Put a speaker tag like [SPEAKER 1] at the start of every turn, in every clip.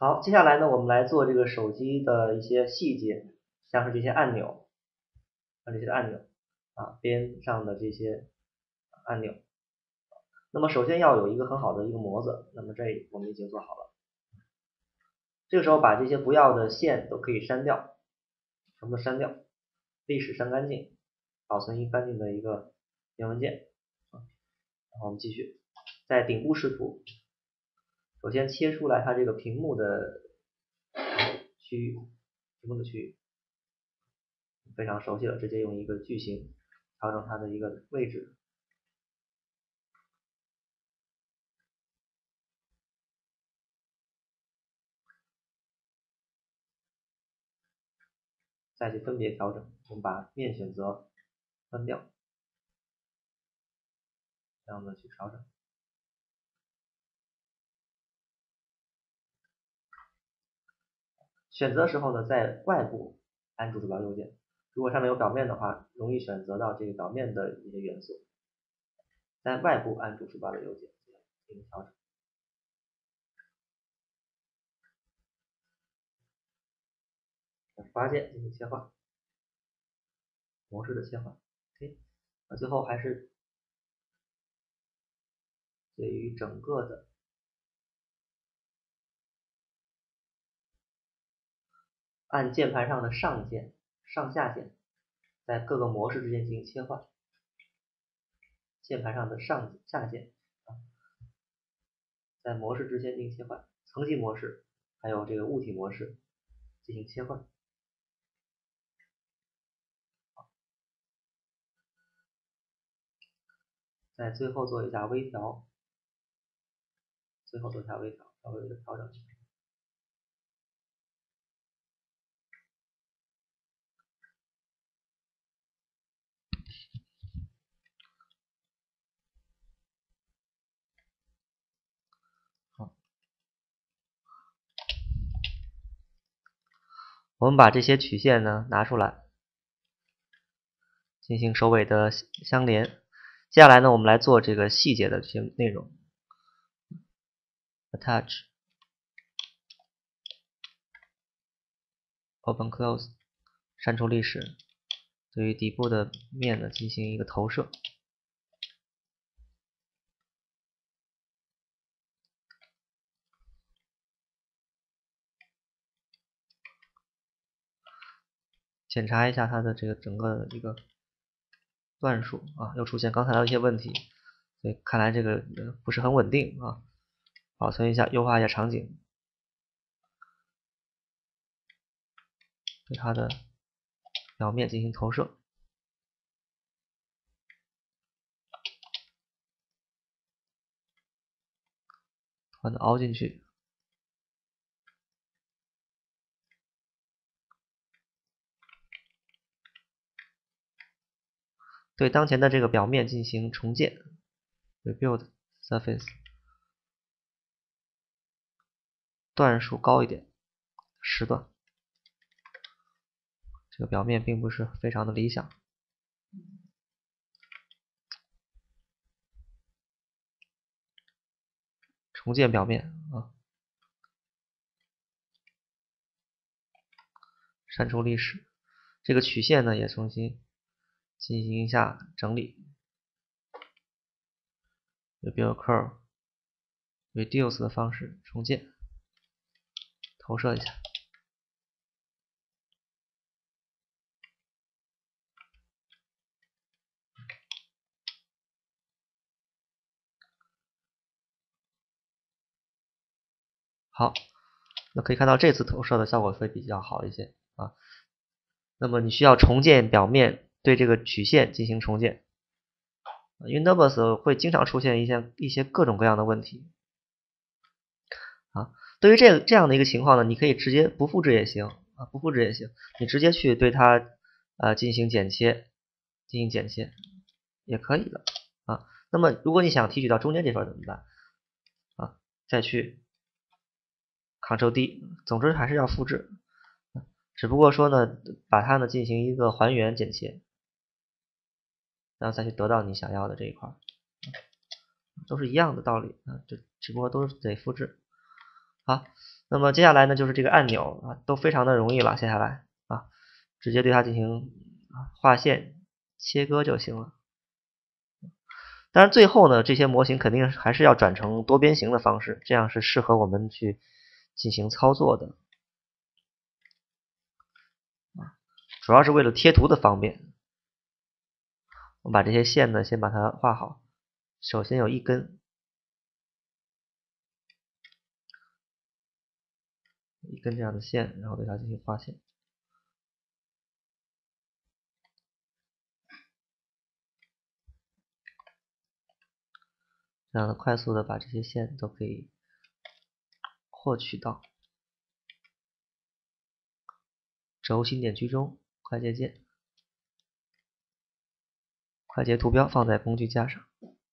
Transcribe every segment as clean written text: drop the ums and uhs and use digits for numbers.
[SPEAKER 1] 好，接下来呢，我们来做这个手机的一些细节，像是这些按钮，边上的这些按钮。那么首先要有一个很好的一个模子，那么这我们已经做好了。这个时候把这些不要的线都可以删掉，全部删掉，历史删干净，保存一干净的一个原文件。然后我们继续，在顶部视图，首先切出来它这个屏幕的区域，非常熟悉了，直接用一个矩形调整它的一个位置。再去分别调整，我们把面选择关掉，这样的去调整。选择的时候呢，在外部按住鼠标右键，如果上面有表面的话，容易选择到这个表面的一些元素，在外部按住鼠标的右键进行调整。发键进行切换，模式的切换。OK， 那最后还是对于整个的按键盘上的上键、上下键，在各个模式之间进行切换。键盘上的上下键在模式之间进行切换，层级模式还有这个物体模式进行切换。在最后做一下微调，稍微的调整一下。好，我们把这些曲线呢拿出来，进行首尾的相连。接下来呢，我们来做这个细节的这些内容。Attach Open Close 删除历史，对于底部的面呢进行一个投射。检查一下它的这个整个的一个段数啊，又出现刚才的一些问题，所以看来这个不是很稳定啊。保存一下，优化一下场景，对它的表面进行投射，把它凹进去。对当前的这个表面进行重建 ，Rebuild Surface， 段数高一点，10段。这个表面并不是非常的理想。重建表面啊，删除历史。这个曲线呢也重新进行一下整理。Rebuild Curve Reduce 的方式重建，投射一下。好，那可以看到这次投射的效果会比较好一些啊。那么你需要重建表面，对这个曲线进行重建，因为 Numbers 会经常出现一些各种各样的问题啊。对于这样的一个情况呢，你可以直接不复制也行啊，不复制也行，你直接去对它进行剪切也可以的啊。那么如果你想提取到中间这份怎么办啊？再去 Ctrl D， 总之还是要复制，只不过说呢，把它呢进行一个还原剪切，然后再去得到你想要的这一块，都是一样的道理啊，只不过都是得复制。 好，那么接下来呢，就是这个按钮啊，都非常的容易了。接下来啊，直接对它进行画线、切割就行了。当然，最后呢，这些模型肯定还是要转成多边形的方式，这样是适合我们去进行操作的。主要是为了贴图的方便。我们把这些线呢，先把它画好。首先有一根这样的线，然后对它进行画线。这样快速的把这些线都可以获取到。轴心点居中，快捷键，快捷图标放在工具架上。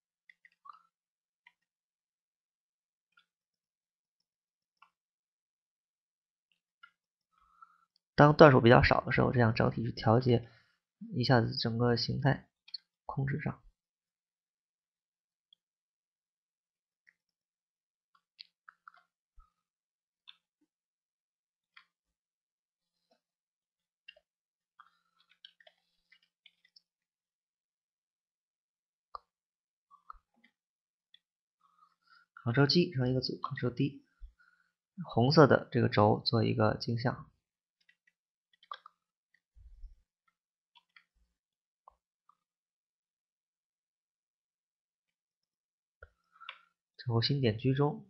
[SPEAKER 1] 当段数比较少的时候，这样整体去调节一下子整个形态控制上。Ctrl G 成一个组 ，Ctrl D， 红色的这个轴做一个镜像。轴心点居中。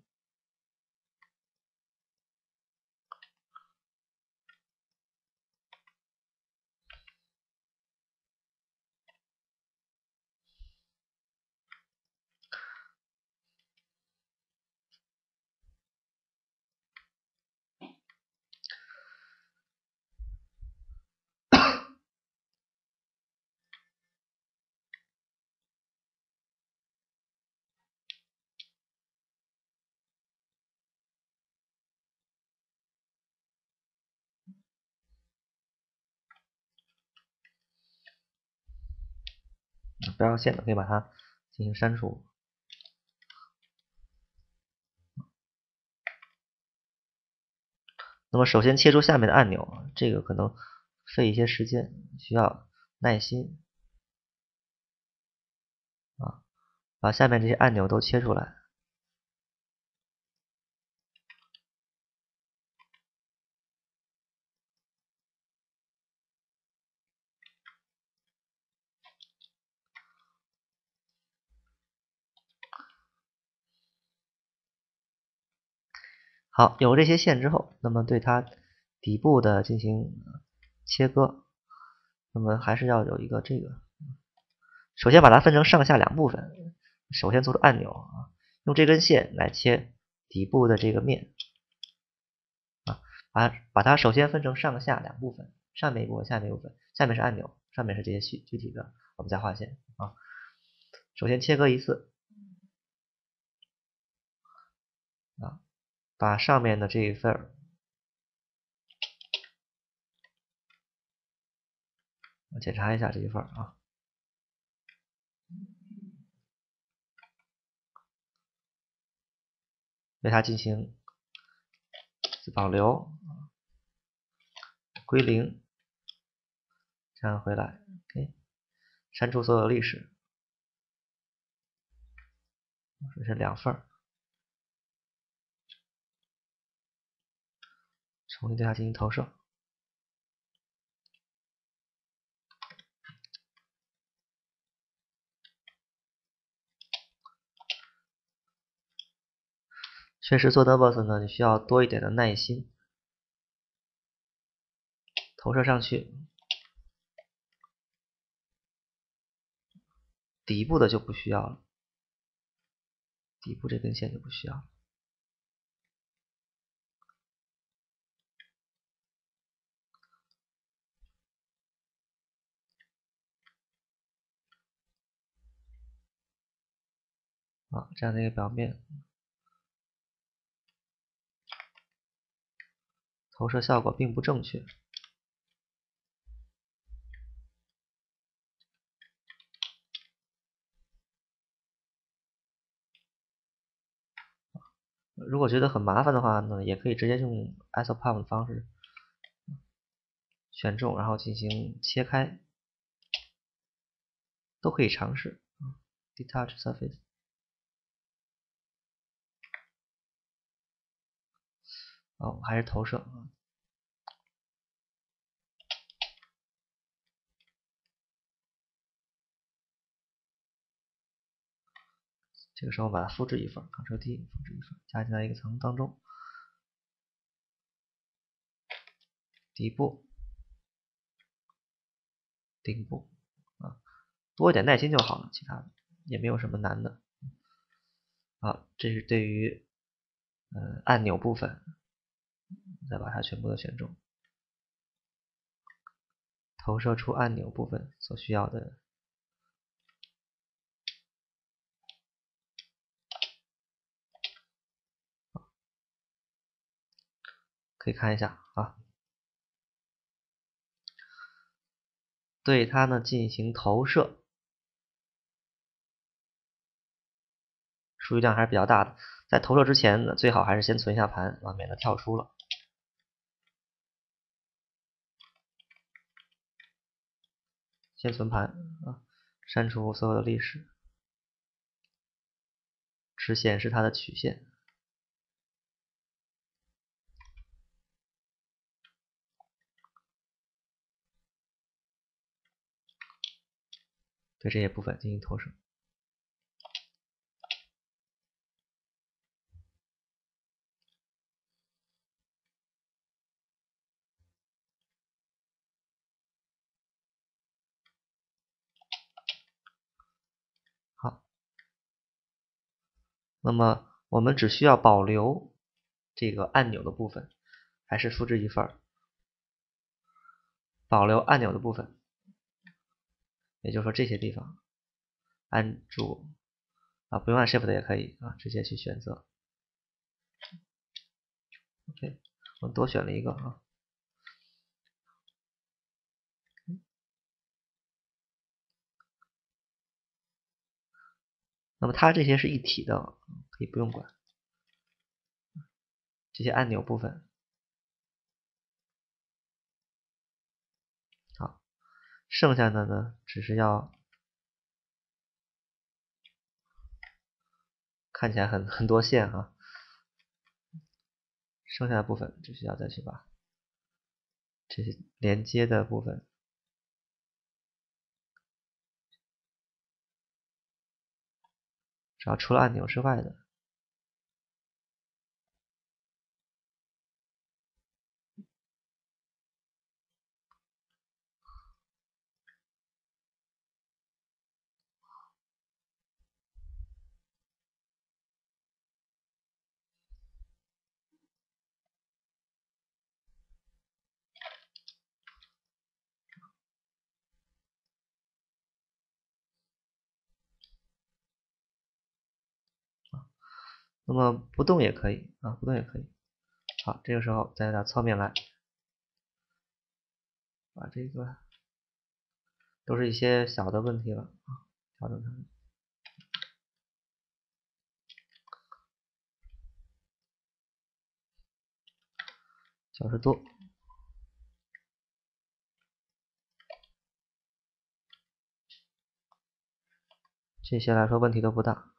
[SPEAKER 1] 不要线的可以把它进行删除。那么首先切出下面的按钮，这个可能费一些时间，需要耐心啊，把下面这些按钮都切出来。好，有这些线之后，那么对它底部的进行切割，那么还是要有一个这个，首先把它分成上下两部分，首先做出按钮啊，用这根线来切底部的这个面啊，把它首先分成上下两部分，上面一部分，下面一部分，下面是按钮，上面是这些具体的，我们再画线啊。首先切割一次啊，把上面的这一份我检查一下这一份啊，对它进行保留，归零，这样回来 ，OK， 删除所有历史，这是两份，重新对它进行投射。确实做 Debug 呢，你需要多一点的耐心。投射上去，底部的就不需要了，底部这根线就不需要了。啊，这样的一个表面投射效果并不正确。 如果觉得很麻烦的话呢，也可以直接用 isopalm 的方式选中，然后进行切开，都可以尝试。Detach surface。还是投射。这个时候把它复制一份 ，Ctrl+D 复制一份，加进来一个层当中，底部、顶部多一点耐心就好了，其他的也没有什么难的。这是对于按钮部分，再把它全部都选中，投射出按钮部分所需要的。可以看一下对它呢进行投射，数据量还是比较大的。在投射之前呢，最好还是先存一下盘免得跳出了。先存盘删除所有的历史，只显示它的曲线。对这些部分进行投射。好，那么我们只需要保留这个按钮的部分，还是复制一份，保留按钮的部分，也就是说这些地方按住不用按 Shift 也可以直接去选择。OK， 我多选了一个那么它这些是一体的，可以不用管这些按钮部分。好，剩下的呢，只是要看起来很多线剩下的部分只需要再去把这些连接的部分只要除了按钮之外的。那么不动也可以不动也可以。好，这个时候再到侧面来，把这个都是一些小的问题了调整它90度。这些来说问题都不大。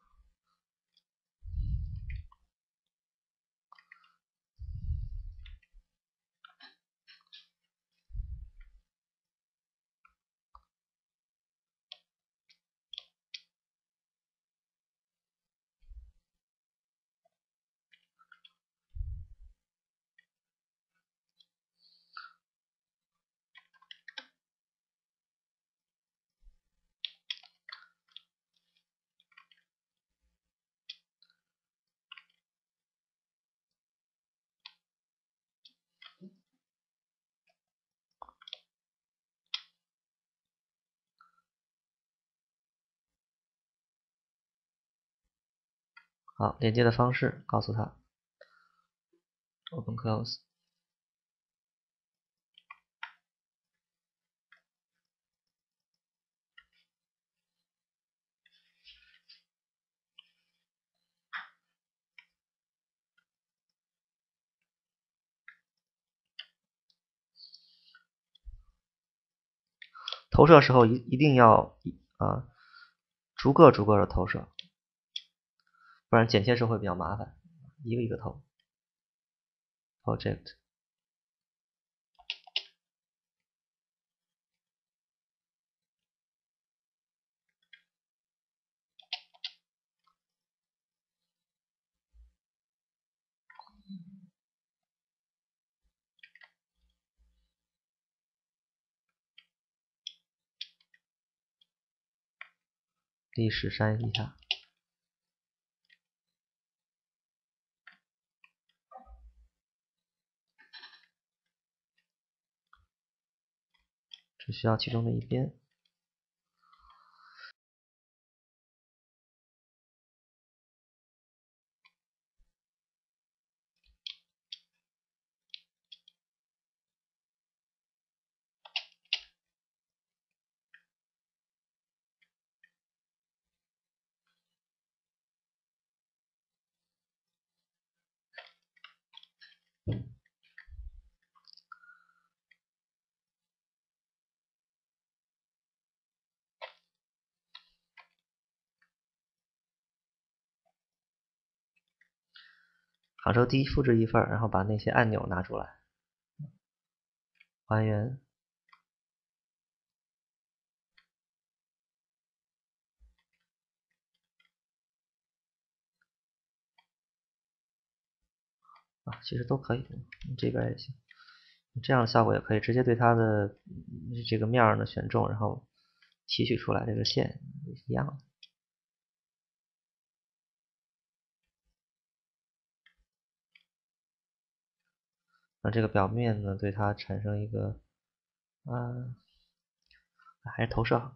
[SPEAKER 1] 好，连接的方式告诉他 open close。 投射时候一定要逐个的投射，不然剪切时候会比较麻烦，一个一个投。Project 历史删一下。只需要其中的一边。Ctrl D 复制一份，然后把那些按钮拿出来，还原。其实都可以，这边也行，这样的效果也可以直接对它的这个面呢选中，然后提取出来这个线一样的。那这个表面呢，对它产生一个还是投射，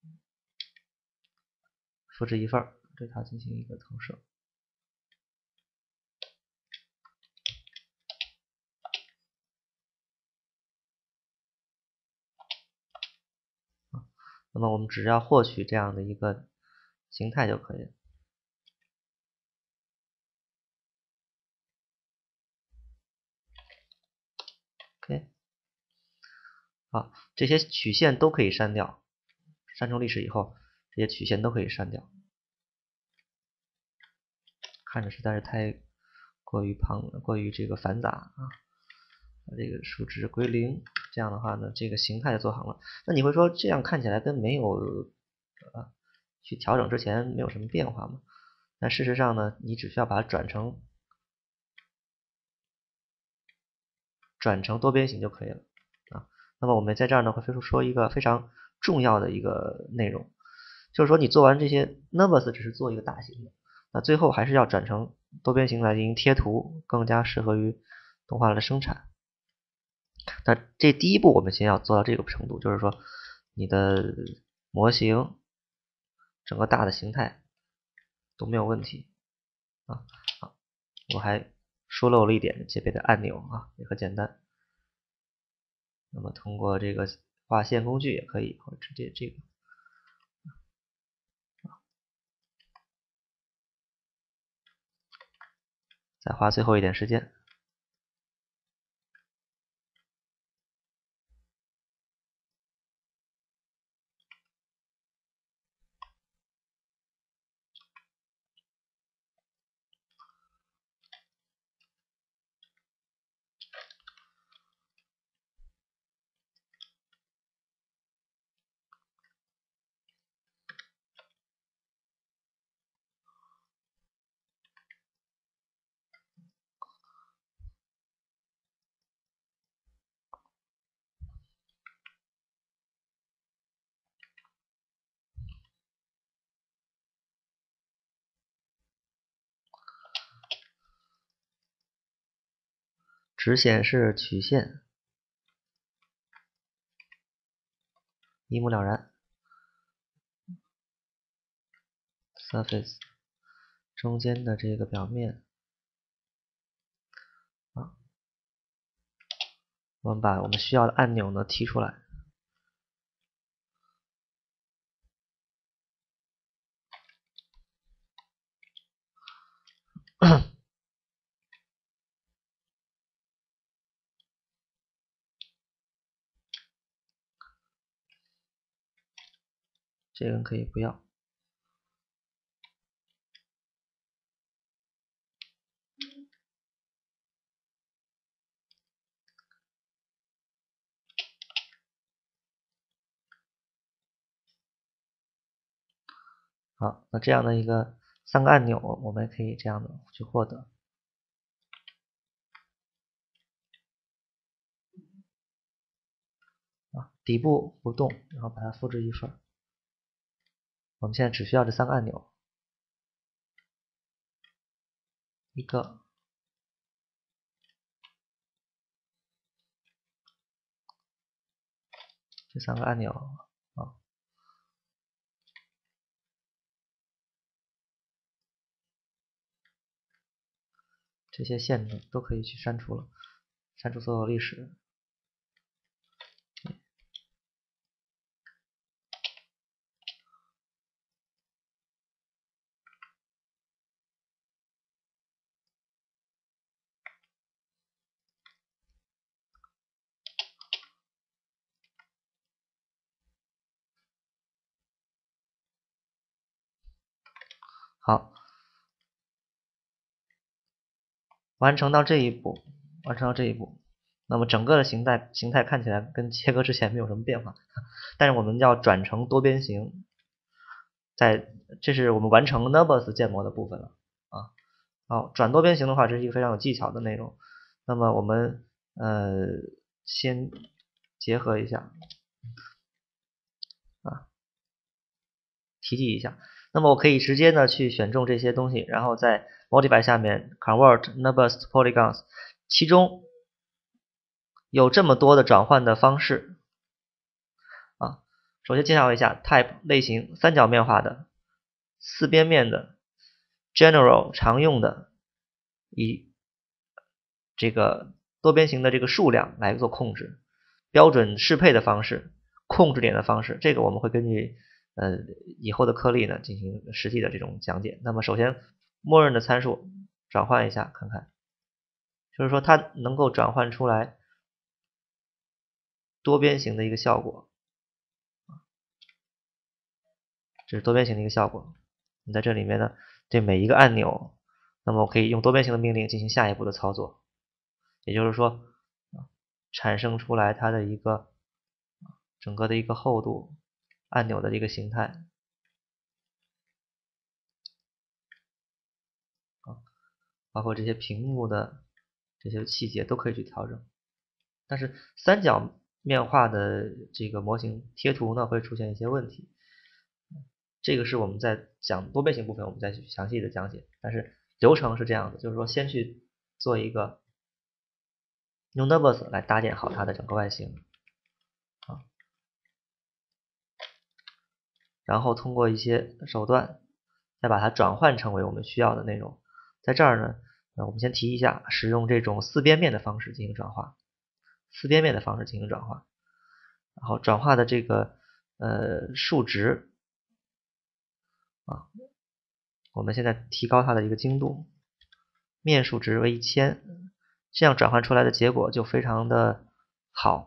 [SPEAKER 1] 复制一份，对它进行一个投射。那么我们只要获取这样的一个形态就可以了。OK， 好，这些曲线都可以删掉，删除历史以后，这些曲线都可以删掉。看着实在是太过于这个繁杂啊，把这个数值归0，这样的话呢，这个形态就做好了。那你会说这样看起来跟没有去调整之前没有什么变化吗？但事实上呢，你只需要把它转成多边形就可以了啊。那么我们在这儿呢会说一个非常重要的一个内容，就是说你做完这些 Nervous 只是做一个大型的，那最后还是要转成多边形来进行贴图，更加适合于动画的生产。那这第一步我们先要做到这个程度，就是说你的模型整个大的形态都没有问题啊。好，我还疏漏了一点这边的按钮啊，也很简单。那么通过这个画线工具也可以，或者直接这个。再花最后一点时间。只显示曲线，一目了然。Surface 中间的这个表面啊，我们把我们需要的按钮呢提出来。 这个可以不要。好，那这样的一个3个按钮，我们可以这样的去获得。底部不动，然后把它复制一份。我们现在只需要这3个按钮，一个，这3个按钮啊，这些线都可以去删除了，删除所有历史。好，完成到这一步，那么整个的形态看起来跟切割之前没有什么变化，但是我们要转成多边形，这是我们完成 Numbers 建模的部分了啊。好，转多边形的话，这是一个非常有技巧的内容。那么我们先结合一下啊，提及一下。那么我可以直接呢去选中这些东西，然后在 Modify 下面 Convert Numbers to Polygons， 其中有这么多的转换的方式啊。首先介绍一下 Type 类型，三角面化的、四边面的、General 常用的，以这个多边形的这个数量来做控制，标准适配的方式，控制点的方式，这个我们会根据以后的颗粒呢进行实际的这种讲解。那么首先默认的参数转换一下看看，就是说它能够转换出来多边形的一个效果，这是多边形的一个效果。你在这里面呢，对每一个按钮，那么我可以用多边形的命令进行下一步的操作，也就是说产生出来它的一个整个的一个厚度按钮的一个形态包括这些屏幕的这些细节都可以去调整。但是三角面化的这个模型贴图呢会出现一些问题，这个是我们在讲多边形部分我们再去详细的讲解。但是流程是这样的，就是说先去做一个用 Numbers 来搭建好它的整个外形然后通过一些手段再把它转换成为我们需要的内容。在这儿呢，我们先提一下，使用这种四边面的方式进行转化，然后转化的这个数值啊，我们现在提高它的一个精度，面数值为1000，这样转换出来的结果就非常的好，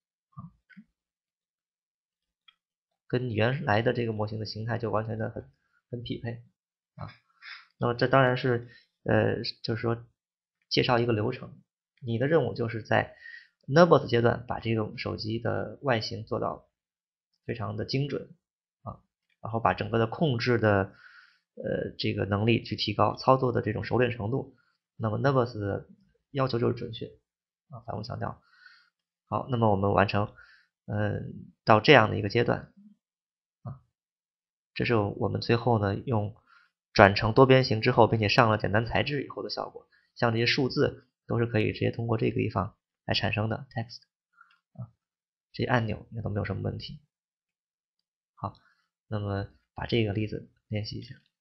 [SPEAKER 1] 跟原来的这个模型的形态就完全的很匹配啊。那么这当然是就是说介绍一个流程，你的任务就是在 Numbers 阶段把这种手机的外形做到非常的精准啊，然后把整个的控制的这个能力去提高，操作的这种熟练程度。那么 Numbers 的要求就是准确啊，反复强调。好，那么我们完成到这样的一个阶段啊，这是我们最后呢用转成多边形之后，并且上了简单材质以后的效果。像这些数字都是可以直接通过这个地方来产生的 text 啊，这些按钮也都没有什么问题。好，那么把这个例子练习一下。